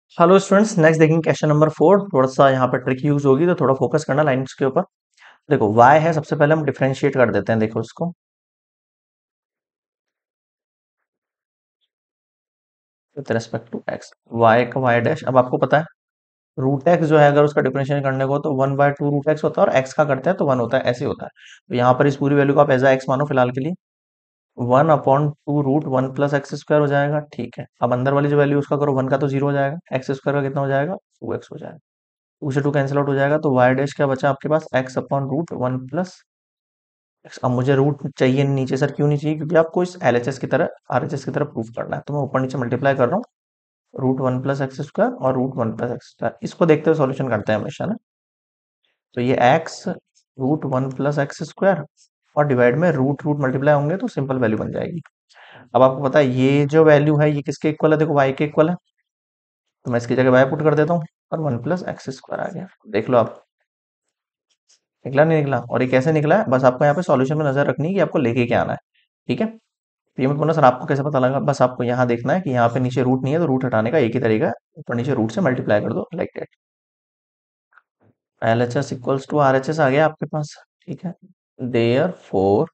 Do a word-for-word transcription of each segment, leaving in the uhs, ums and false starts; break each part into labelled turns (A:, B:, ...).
A: Hello students, next देखेंगे question number four. थोड़ा सा यहाँ पर ट्रिक यूज होगी तो थोड़ा फोकस करना लाइन्स के ऊपर। देखो y है, सबसे पहले हम डिफरेंशिएट कर देते हैं। देखो इसको with respect to x, y का y डैश। अब आपको पता है रूट एक्स जो है, अगर उसका डिफरेंशिएट करने को तो one by two root x होता है, और x का करते हैं तो वन होता है, ऐसे होता है। तो यहाँ पर इस पूरी वैल्यू को आप एज एक्स मानो फिलहाल के लिए। One upon two root one plus x square हो जाएगा। ठीक है, अब अंदर वाली जो वैल्यू उसका करो, वन का तो जीरो हो जाएगा, एक्स स्क्वायर का कितना हो जाएगा, टू एक्स हो जाएगा। टू से टू कैंसिल आउट हो जाएगा, तो वाई डैश क्या बचा आपके पास, x upon root one plus x. अब मुझे रूट चाहिए नीचे, सर क्यों नहीं चाहिए, क्योंकि आपको इस एलएचएस की तरह आरएचएस की तरह प्रूफ करना है, तो मैं ऊपर नीचे मल्टीप्लाई कर रहा हूँ। Root one plus x square और root one plus x square, इसको देखते हुए सॉल्यूशन करते हैं हमेशा ना। तो ये x root one plus x square और डिवाइड में रूट रूट मल्टीप्लाई होंगे तो सिंपल वैल्यू बन जाएगी। अब आपको पता है ये जो वैल्यू है ये किसके इक्वल है, देखो वाई के इक्वल है। तो मैं इसकी जगह वाई पुट कर देता हूँ और वन प्लस एक्स स्क्वायर आ गया। देख लो आप, निकला नहीं निकला, और ये कैसे निकला है, बस आपको यहाँ पे सॉल्यूशन में नजर रखनी है कि आपको लेके क्या आना है। ठीक है, तो ये मत बोलना सर आपको कैसे पता लगा, बस आपको यहाँ देखना है कि यहाँ पे नीचे रूट नहीं है तो रूट हटाने का एक ही तरीका है, ऊपर नीचे रूट से मल्टीप्लाई कर दो, like that. L H S equals to R H S आ गया आपके पास। ठीक है, therefore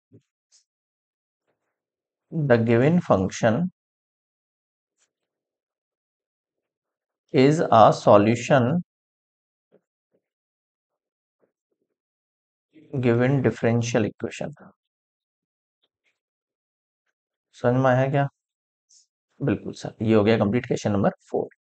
A: the given function is a solution given differential equation. समझ में आया क्या? बिल्कुल सर, ये हो गया कंप्लीट क्वेश्चन नंबर फोर।